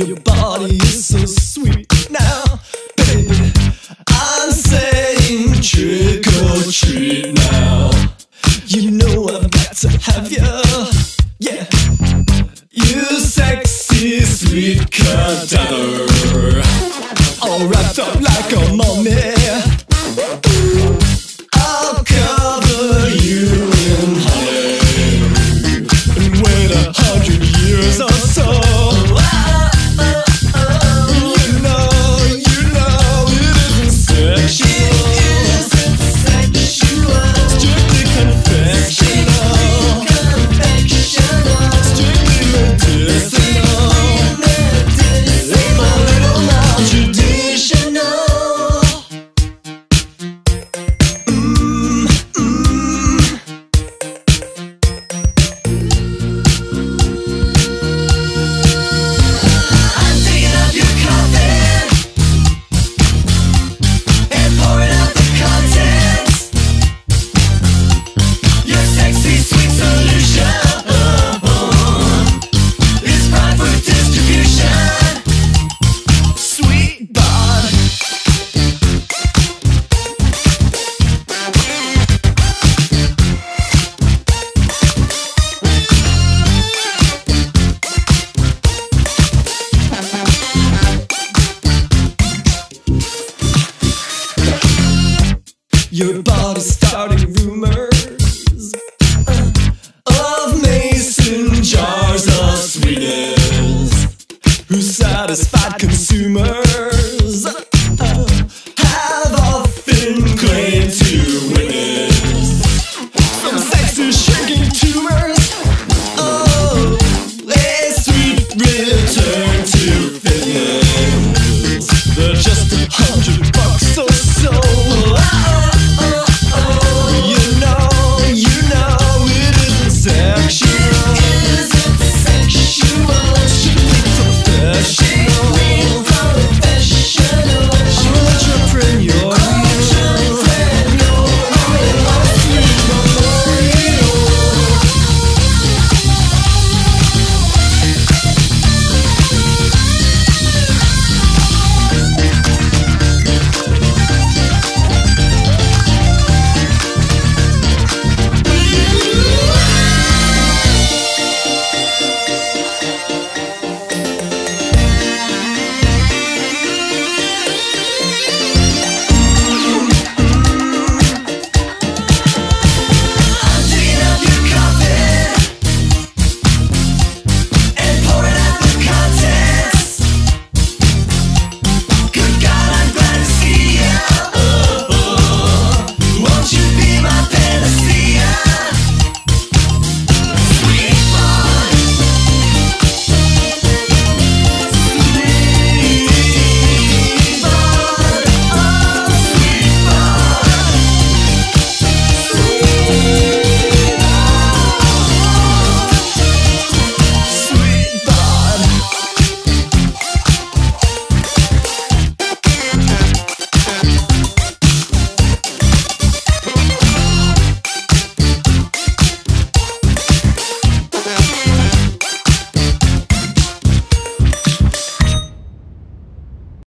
Your body is so sweet now, baby. I'm saying trick or treat now. You know I've got to have you, yeah. You sexy sweet cadaver, all wrapped up like a mummy. I'll cover you in honey and wait 100 years or so. Your body's starting rumors of mason jars of sweetness. Who satisfied consumers?